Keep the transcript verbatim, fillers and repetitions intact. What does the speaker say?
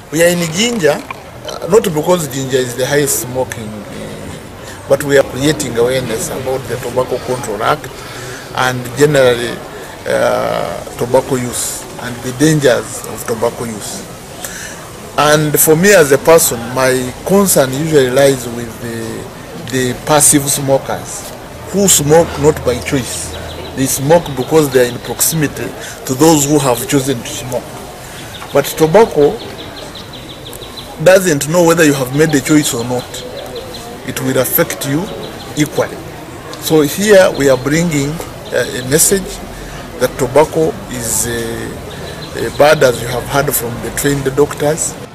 We are in Jinja, uh, not because Jinja is the highest smoking, uh, but we are creating awareness about the Tobacco Control Act and generally uh, tobacco use and the dangers of tobacco use. And for me as a person, my concern usually lies with the, the passive smokers who smoke not by choice. They smoke because they are in proximity to those who have chosen to smoke. But tobacco doesn't know whether you have made a choice or not. It will affect you equally. So here we are bringing uh, a message that tobacco is uh, uh, bad, as you have heard from the trained doctors.